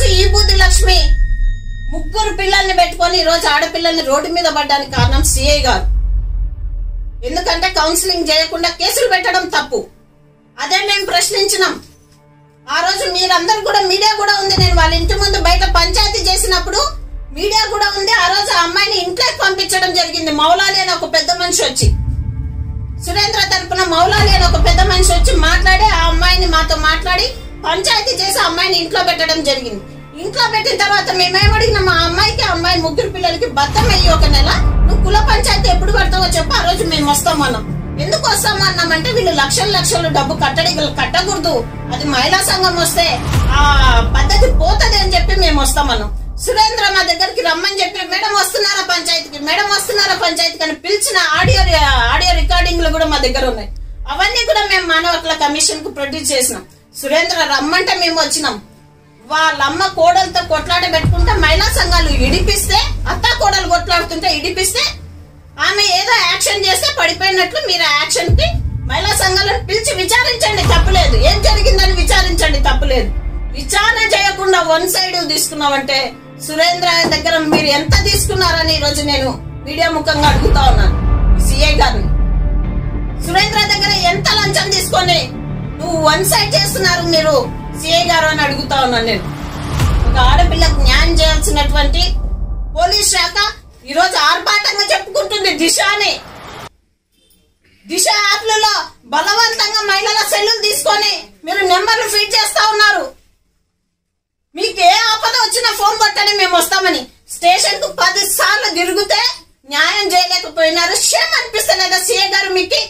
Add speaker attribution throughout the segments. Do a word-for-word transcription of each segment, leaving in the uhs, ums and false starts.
Speaker 1: ఈ బుద్ధి లక్ష్మి ముగ్గురు పిల్లల్ని పెట్టుకొని ఈ రోజు ఆడపిల్లల్ని రోడ్డు మీద పడ్డానికి కారణం సిఐ గారు. ఎందుకంటే కౌన్సిలింగ్ చేయకుండా కేసులు పెట్టడం తప్పు. అదే మేము ప్రశ్నించినాం. ఆ రోజు మీరందరూ కూడా మీడియా కూడా ఉంది. నేను వాళ్ళ ఇంటి ముందు బయట పంచాయతీ చేసినప్పుడు మీడియా కూడా ఉంది. ఆ రోజు ఆ అమ్మాయిని ఇంట్లోకి పంపించడం జరిగింది. మౌలాలి అని ఒక పెద్ద మనిషి వచ్చి, సురేంద్ర తరపున మౌలాలి అని ఒక పెద్ద మనిషి వచ్చి మాట్లాడి ఆ అమ్మాయిని మాతో మాట్లాడి పంచాయతీ చేసి అమ్మాయిని ఇంట్లో పెట్టడం జరిగింది. ఇంట్లో పెట్టిన తర్వాత మేమేమడిగినా మా అమ్మాయికి అమ్మాయి ముగ్గురు పిల్లలకి బద్దం అయ్యి ఒక నెల నువ్వు కుల పంచాయతీ ఎప్పుడు కడతావో చెప్పు, ఆ రోజు మేము వస్తామన్నాం. ఎందుకు వస్తామన్నామంటే వీళ్ళు లక్షల లక్షలు డబ్బు కట్టడి కట్టకూడదు, అది మహిళా సంఘం వస్తే ఆ పద్ధతి పోతుంది అని చెప్పి మేము వస్తామన్నాం. సురేంద్ర మా దగ్గరికి రమ్మని చెప్పి మేడం వస్తున్నారా పంచాయతీకి, మేడం వస్తున్నారా పంచాయతీకి అని పిలిచిన ఆడియో ఆడియో రికార్డింగ్లు కూడా మా దగ్గర ఉన్నాయి. అవన్నీ కూడా మేము మానవ హక్కుల కమిషన్ కు ప్రొడ్యూస్ చేసినాం. సురేంద్ర రమ్మంటే మేము వచ్చినాం. వాళ్ళమ్మ కోడలతో కొట్లాట పెట్టుకుంటే మహిళా సంఘాలు ఇడిపిస్తే, అత్తా కోడలు కొట్లాడుతుంటే ఇడిపిస్తే ఆమె ఏదో యాక్షన్ చేస్తే పడిపోయినట్లు మీరు ఆ యాక్షన్ కి మహిళా సంఘాలను పిలిచి విచారించండి, తప్పులేదు. ఏం జరిగిందని విచారించండి, తప్పులేదు. విచారణ చేయకుండా వన్ సైడ్ తీసుకున్నామంటే సురేంద్ర దగ్గర మీరు ఎంత తీసుకున్నారని ఈ రోజు నేను మీడియా ముఖంగా అడుగుతా ఉన్నాను సిఐ గారిని. సురేంద్ర దగ్గర ఎంత లంచం తీసుకొని నువ్వు వన్ సైడ్ చేస్తున్నారు మీరు సిఐ గారు అని అడుగుతా ఉన్నాను నేను. ఒక ఆడపిల్లకు న్యాయం చేయాల్సినటువంటి పోలీస్ శాఖ ఈ రోజు ఆర్భాటంగా చెప్పుకుంటుంది దిశ అని. దిశ యాప్లలో బలవంతంగా మహిళల సెల్లులు తీసుకొని మీరు నెంబర్లు ఫీడ్ చేస్తా ఉన్నారు. మీకు ఏ ఆపద వచ్చినా ఫోన్ కొట్టని మేము వస్తామని స్టేషన్ కు పది సార్లు తిరిగితే న్యాయం చేయలేకపోయినారు. షేమ్ అనిపిస్తలేదా సిఐ గారు మీకు?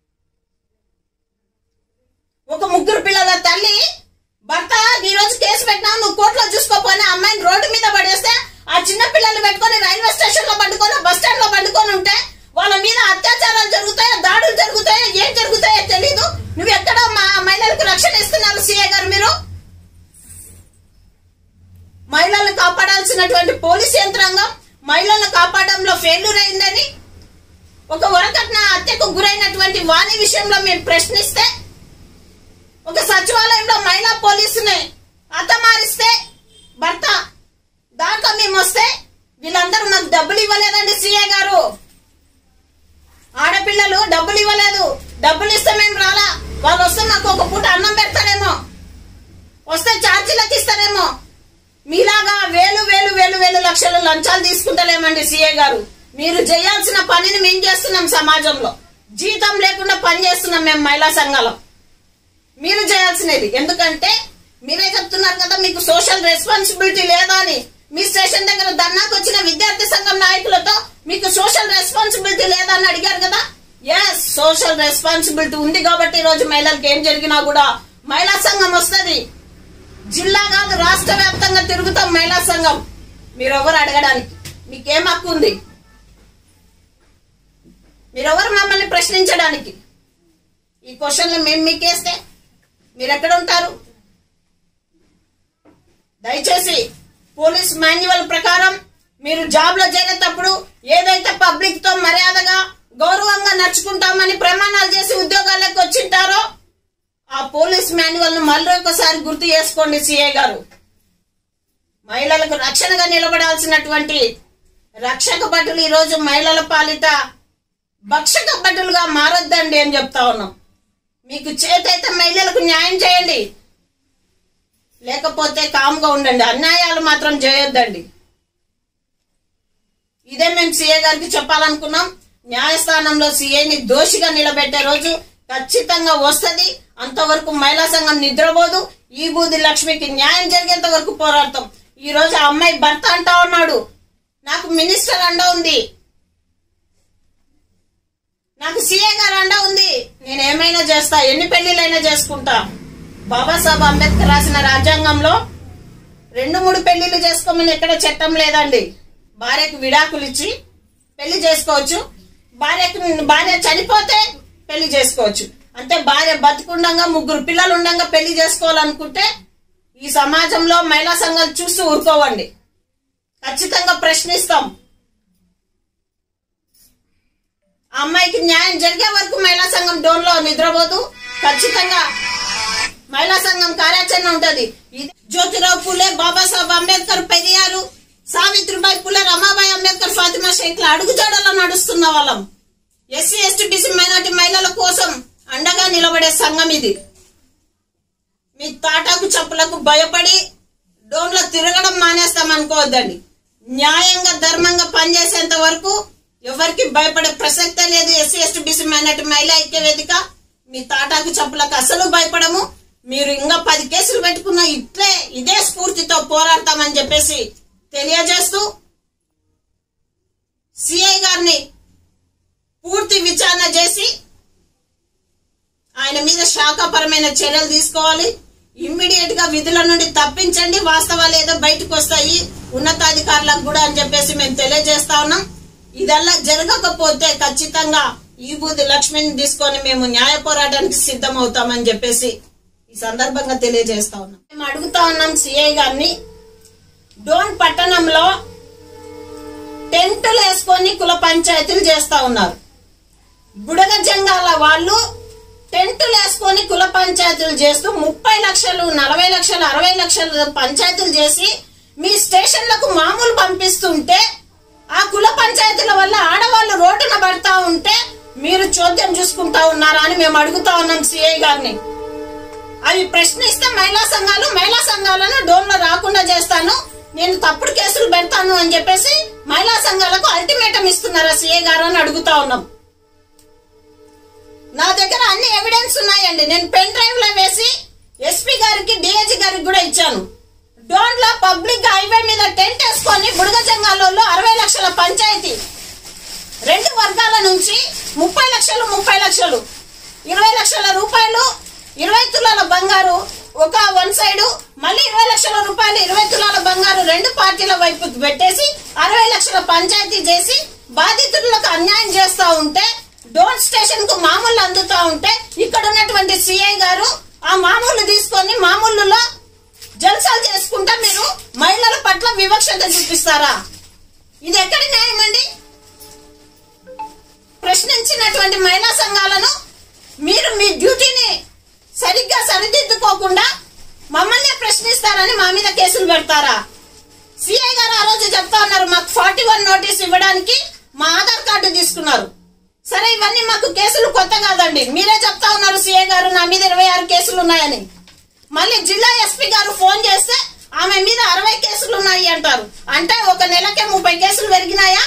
Speaker 1: ఒక ముగ్గురు పిల్లల తల్లి భర్త ఈ రోజు కేసు పెట్టినా నువ్వు కోర్టులో చూసుకోపోయినా అమ్మాయిని రోడ్డు మీద పడేస్తే ఆ చిన్న పిల్లలు పెట్టుకొని రైల్వే స్టేషన్ లో పండుకొని బస్ స్టాండ్ లో పండుకొని ఉంటే వాళ్ళ మీద అత్యాచారాలు జరుగుతాయో దాడులు జరుగుతాయో ఏం జరుగుతాయో తెలీదు. నువ్వు ఎక్కడ మా మహిళలకు రక్షణ ఇస్తున్నారు సిఐ గారు? మీరు మహిళలను కాపాడాల్సినటువంటి పోలీస్ యంత్రాంగం మహిళలను కాపాడంలో ఫెయిల్యూర్ అయిందని ఒక వరకట్న హత్యకు గురైనటువంటి వాణి విషయంలో మేము ప్రశ్నిస్తే, ఒక సచివాలయంలో మహిళా పోలీసుని హతమారిస్తే భర్త దాంట్లో మేము వస్తే వీళ్ళందరూ నాకు డబ్బులు ఇవ్వలేదండి సిఐ గారు. ఆడపిల్లలు డబ్బులు ఇవ్వలేదు. డబ్బులు ఇస్తే మేము రాలా. వాళ్ళు వస్తే మాకు ఒక పూట అన్నం పెడతారేమో, వస్తే ఛార్జీలకు ఇస్తారేమో. మీలాగా వేలు వేలు వేలు వేలు లక్షలు లంచాలు తీసుకుంటలేమండి సిఐ గారు. మీరు చేయాల్సిన పనిని మేము చేస్తున్నాం. సమాజంలో జీతం లేకుండా పని చేస్తున్నాం మేము మహిళా సంఘాలు. మీరు చేయాల్సినది, ఎందుకంటే మీరే చెప్తున్నారు కదా మీకు సోషల్ రెస్పాన్సిబిలిటీ లేదా అని. మీ స్టేషన్ దగ్గర ధర్నాకు వచ్చిన విద్యార్థి సంఘం నాయకులతో మీకు సోషల్ రెస్పాన్సిబిలిటీ లేదా అని అడిగారు కదా. ఎస్, సోషల్ రెస్పాన్సిబిలిటీ ఉంది కాబట్టి ఈ రోజు మహిళలకు ఏం జరిగినా కూడా మహిళా సంఘం వస్తుంది. జిల్లా కాదు రాష్ట్ర వ్యాప్తంగా తిరుగుతాం మహిళా సంఘం. మీరెవరు అడగడానికి? మీకేం హక్కు ఉంది? మీరెవరు మమ్మల్ని ప్రశ్నించడానికి? ఈ క్వశ్చన్లు మేము మీకేస్తే మీరు ఎక్కడ ఉంటారు? దయచేసి పోలీస్ మాన్యువల్ ప్రకారం మీరు జాబ్ లో చేరేటప్పుడు ఏదైతే పబ్లిక్ తో మర్యాదగా గౌరవంగా నడుచుకుంటామని ప్రమాణాలు చేసి ఉద్యోగాలకు వచ్చింటారో ఆ పోలీస్ మాన్యువల్ ను మళ్ళీ ఒకసారి గుర్తు చేసుకోండి సిఐ గారు. మహిళలకు రక్షణగా నిలబడాల్సినటువంటి రక్షక భటులు ఈ రోజు మహిళల పాలిట భక్షక భటులుగా మారొద్దండి అని చెప్తా ఉన్నాం. మీకు చేతైతే మహిళలకు న్యాయం చేయండి, లేకపోతే కామ్గా ఉండండి. అన్యాయాలు మాత్రం చేయొద్దండి. ఇదే మేము సిఐ గారికి చెప్పాలనుకున్నాం. న్యాయస్థానంలో సిఐని దోషిగా నిలబెట్టే రోజు ఖచ్చితంగా వస్తుంది. అంతవరకు మహిళా సంఘం నిద్రపోదు. ఈ బూది లక్ష్మికి న్యాయం జరిగేంత వరకు పోరాడతాం. ఈ రోజు ఆ అమ్మాయి భర్త అంటా ఉన్నాడు నాకు మినిస్టర్ అండ ఉంది, నాకు సిఐ గారు అండ ఉంది, నేను ఏమైనా చేస్తా, ఎన్ని పెళ్లిళ్ళైనా చేసుకుంటా. బాబాసాహెబ్ అంబేద్కర్ రాసిన రాజ్యాంగంలో రెండు మూడు పెళ్లిళ్ళు చేసుకోమని ఎక్కడ చట్టం లేదండి. భార్యకు విడాకులు ఇచ్చి పెళ్లి చేసుకోవచ్చు, భార్యకు భార్య చనిపోతే పెళ్లి చేసుకోవచ్చు. అంటే భార్య బతుకుండగా ముగ్గురు పిల్లలు ఉండగా పెళ్లి చేసుకోవాలనుకుంటే ఈ సమాజంలో మహిళా సంఘాలు చూస్తూ ఊరుకోవండి. ఖచ్చితంగా ప్రశ్నిస్తాం. ఆ అమ్మాయికి న్యాయం జరిగే వరకు మహిళా సంఘం డోన్లో నిద్రపోదు. ఖచ్చితంగా మహిళా సంఘం కార్యాచరణ ఉంటది. జ్యోతిరావు పూలే, బాబాసాహెబ్ అంబేద్కర్, పెరియారు, సావిత్రిబాయి పూలే, రమాబాయి అంబేద్కర్, ఫాతిమా షేక్ల అడుగుజాడలో నడుస్తున్న వాళ్ళం. ఎస్సీ ఎస్టీ బీసీ మైనార్టీ మహిళల కోసం అండగా నిలబడే సంఘం ఇది. మీ తాటాకు చప్పులకు భయపడి డోన్లో తిరగడం మానేస్తాం అనుకోవద్దండి. న్యాయంగా ధర్మంగా పనిచేసేంత వరకు ఎవరికి భయపడే ప్రసక్తే లేదు. ఎస్సీ ఎస్టీ బీసీ మైనార్టీ మహిళా ఐక్య వేదిక మీ తాటాకు చప్పులకు అసలు భయపడము. మీరు ఇంకా పది కేసులు పెట్టుకున్న ఇట్లే ఇదే స్ఫూర్తితో పోరాడతామని చెప్పేసి తెలియజేస్తూ సిఐ గారిని పూర్తి విచారణ చేసి ఆయన మీద శాఖాపరమైన చర్యలు తీసుకోవాలి. ఇమ్మీడియట్ గా విధుల నుండి తప్పించండి. వాస్తవాలు ఏదో బయటకు వస్తాయి ఉన్నతాధికారులకు కూడా అని చెప్పేసి మేము తెలియజేస్తా ఉన్నాం. ఇదల్లా జరగకపోతే ఖచ్చితంగా ఈ బూది లక్ష్మిని తీసుకొని మేము న్యాయ పోరాటానికి సిద్ధం అవుతామని చెప్పేసి ఈ సందర్భంగా తెలియజేస్తా ఉన్నాం. మేము అడుగుతా ఉన్నాం సిఐ గారిని, డోన్ పట్టణంలో టెంటులు వేసుకొని కుల పంచాయతీలు చేస్తా ఉన్నారు. బుడగ జంగాల వాళ్ళు టెంటులు వేసుకొని కుల పంచాయతీలు చేస్తూ ముప్పై లక్షలు నలభై లక్షలు అరవై లక్షలు పంచాయతీలు చేసి మీ స్టేషన్లకు మామూలు పంపిస్తుంటే ఆ కుల పంచాయతీల వల్ల ఆడవాళ్ళు రోడ్డున పడతా ఉంటే మీరు చోద్యం చూసుకుంటా ఉన్నారా అని మేము అడుగుతా ఉన్నాం సిఐ గారిని. అవి ప్రశ్నిస్తే మహిళా సంఘాలు మహిళా సంఘాలను డోన్లో రాకుండా చేస్తాను, నేను తప్పుడు కేసులు పెడతాను అని చెప్పేసి మహిళా సంఘాలకు అల్టిమేటం ఇస్తున్నారా సిఐ గారు అని అడుగుతా ఉన్నాం. నా దగ్గర అన్ని ఎవిడెన్స్ ఉన్నాయండి. నేను పెన్ డ్రైవ్ లో వేసి ఎస్పీ గారికి డిఐజీ గారికి కూడా ఇచ్చాను. డోన్ లో పబ్లిక్ హైవే మీద టెంట్ వేసుకొని బుడగ జంగాలలో అరవై లక్షల పంచాయతీ రెండు వర్గాల నుంచి ముప్పై లక్షలు ముప్పై లక్షలు ఇరవై లక్షల రూపాయలు ఇరవై తులాల బంగారు ఒక వన్ సైడ్, మళ్ళీ ఇరవై లక్షల రూపాయలు ఇరవై తులాల బంగారు రెండు పార్టీల వైపు పెట్టేసి అరవై లక్షల పంచాయతీ చేసి బాధితులకు అన్యాయం చేస్తా ఉంటే డోన్ స్టేషన్ కు మామూలు అందుతా ఉంటే ఇక్కడ ఉన్నటువంటి సిఐ గారు ఆ మామూలు తీసుకొని మామూలులో జల్సాలు చేసుకుంటా మీరు మహిళల పట్ల వివక్షత చూపిస్తారా? ఇది ఎక్కడి న్యాయం అండి? ప్రశ్నించినటువంటి మహిళా సంఘాలను మీరు మీ డ్యూటీని సరిగ్గా సరిదిద్దుకోకుండా మమ్మల్ని ప్రశ్నిస్తారని మా మీద కేసులు పెడతారా? సిఐ గారు ఆ రోజు చెప్తా ఉన్నారు మాకు ఫార్టీ వన్ నోటీస్ ఇవ్వడానికి మా ఆధార్ కార్డు తీసుకున్నారు. సరే, ఇవన్నీ మాకు కేసులు కొత్త కాదండి. మీరే చెప్తా ఉన్నారు సిఐ గారు నా మీద ఇరవై ఆరు కేసులు ఉన్నాయని. మళ్ళీ జిల్లా ఎస్పీ గారు ఫోన్ చేస్తే ఆమె మీద అరవై కేసులు ఉన్నాయి అంటారు. అంటే ఒక నెలకే ముప్పై కేసులు పెరిగినాయా?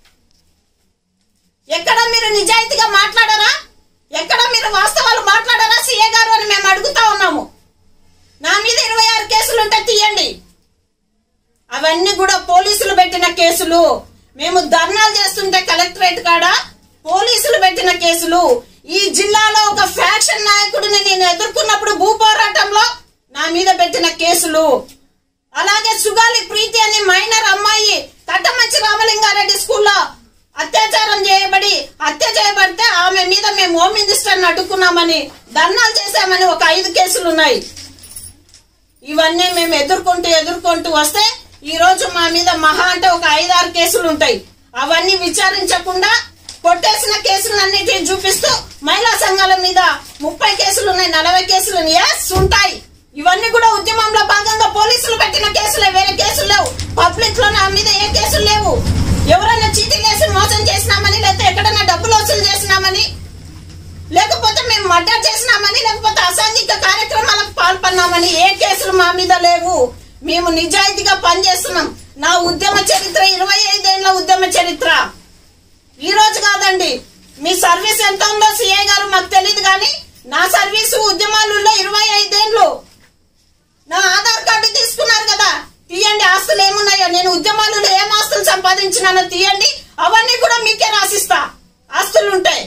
Speaker 1: ఎక్కడ మీరు నిజాయితీగా మాట్లాడారా? ఎక్కడ మీరు వాస్తవాలు మాట్లాడారా సిఐ గారు అని మేము అడుగుతా ఉన్నాము. నా మీద ఇరవై ఆరు కేసులు ఉంటే తీయండి. అవన్నీ కూడా పోలీసులు పెట్టిన కేసులు. మేము ధర్నాలు చేస్తుంటే కలెక్టరేట్ కాడ పోలీసులు పెట్టిన కేసులు. ఈ జిల్లాలో ఒక ఫ్యాక్షన్ నాయకుడిని నేను ఎదుర్కొన్నప్పుడు భూ పోరాటంలో నా మీద పెట్టిన కేసులు. అలాగే సుగాలి ప్రీతి అనే మైనర్ అమ్మాయి తట్టమంచి రామలింగారెడ్డి స్కూల్లో అత్యాచారం చేయబడి హత్య చేయబడితే ఆమె మీద మేము హోమ్ మినిస్టర్ని అడ్డుకున్నామని ధర్నాలు చేశామని ఒక ఐదు కేసులు ఉన్నాయి. ఇవన్నీ మేము ఎదుర్కొంటూ ఎదుర్కొంటూ వస్తే ఈ రోజు మా మీద మహా అంటే ఒక ఐదారు కేసులు ఉంటాయి. అవన్నీ విచారించకుండా కొట్టేసిన కేసులన్నిటిని చూపిస్తూ మహిళా సంఘాల మీద ముప్పై కేసులు ఉన్నాయి, నలభై కేసులు ఎస్ ఉంటాయి. ఇవన్నీ కూడా ఉద్యమంలో భాగంగా పోలీసులు పెట్టిన కేసులే, వేరే కేసులు లేవు. పబ్లిక్ లో నా మీద ఏ కేసులు లేవు. ఎవరైనా చీటీలు వేసి మోసం చేసినామని, లేకపోతే ఎక్కడైనా డబ్బులు వసూలు చేసినామని, లేకపోతే మేము మర్డర్ చేసినామని, లేకపోతే అసాంఘిక కార్యక్రమాలకు పాల్పడినామని ఏ కేసులు మా మీద లేవు. మేము నిజాయితీగా పనిచేస్తున్నాం. నా ఉద్యమ చరిత్ర ఇరవై ఐదేళ్ల ఉద్యమ చరిత్ర. ఈ రోజు కాదండి. మీ సర్వీస్ ఎంత ఉందో సిఐ గారు మాకు తెలియదు, కానీ నా సర్వీసు ఉద్యమాలలో ఇరవై ఐదేళ్లు. నా ఆధార్ కార్డు తీసుకున్నారు కదా, తీయండి ఆస్తులు ఏమున్నాయో. నేను ఉద్యమాలలో ఏం ఆస్తులు సంపాదించినానో తీయండి, అవన్నీ కూడా మీకే రాసిస్తా ఆస్తులుంటాయి.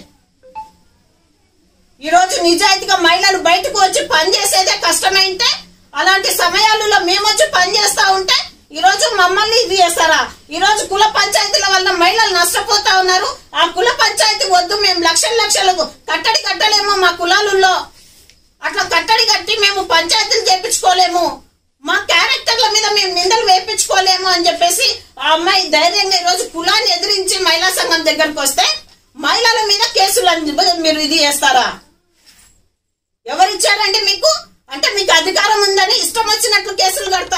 Speaker 1: ఈ రోజు నిజాయితీగా మహిళలు బయటకు వచ్చి పనిచేసేదే కష్టమైతే అలాంటి సమయాలలో మేము వచ్చి పనిచేస్తా ఉంటే ఈ రోజు మమ్మల్ని ఇది చేస్తారా? ఈ రోజు కుల పంచాయతీల వల్ల మహిళలు నష్టపోతా ఉన్నారు. ఆ కుల పంచాయతీ వద్దు, మేము లక్షల లక్షలకు కట్టడి కట్టలేము. మా కులాలలో అట్లా కట్టడి కట్టి మేము పంచాయతీలు చేపించుకోలేము, మా క్యారెక్టర్ల మీద మేము నిందలు వేపించుకోలేము అని చెప్పేసి ఆ అమ్మాయి ధైర్యంగా ఈ రోజు కులాన్ని ఎదిరించి మహిళా సంఘం దగ్గరకు వస్తే మహిళల మీద కేసులు మీరు ఇది చేస్తారా? ఎవరిచ్చారండి మీకు? అంటే మీకు అధికారం ఉందని ఇష్టం వచ్చినట్లు కేసులు కడతారు.